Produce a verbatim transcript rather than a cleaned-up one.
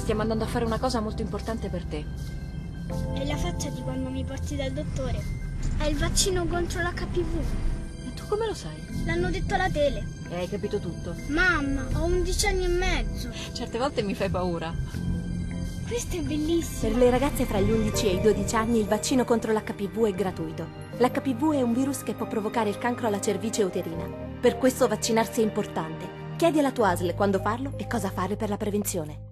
stiamo andando a fare una cosa molto importante per te. È la faccia di quando mi porti dal dottore. È il vaccino contro l'H P V. E tu come lo sai? L'hanno detto alla tele. E hai capito tutto? Mamma, ho undici anni e mezzo. Certe volte mi fai paura. Questo è bellissimo. Per le ragazze fra gli undici e i dodici anni il vaccino contro l'H P V è gratuito. L'H P V è un virus che può provocare il cancro alla cervice uterina. Per questo vaccinarsi è importante. Chiedi alla tua A S L quando farlo e cosa fare per la prevenzione.